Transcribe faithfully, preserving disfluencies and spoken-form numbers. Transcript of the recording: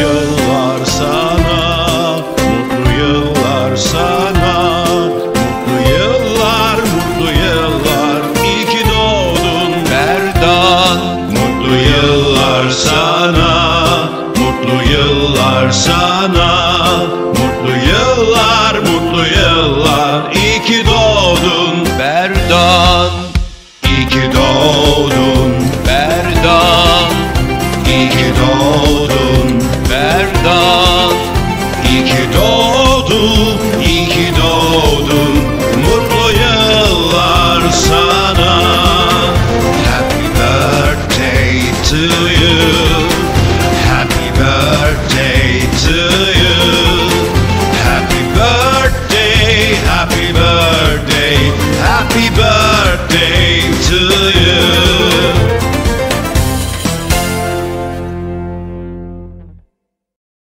yıllar sana, mutlu yıllar sana. Mutlu yıllar, mutlu yıllar, iyi ki doğdun Berdan. Mutlu yıllar sana, mutlu yıllar sana. Mutlu yıllar, mutlu yıllar, iyi ki doğdun Berdan. İyi ki doğdun Berdan. İyi ki doğdun Berdan. İyi ki doğdun, iyi ki doğdun. Mutlu yıllar sana. Happy birthday to you.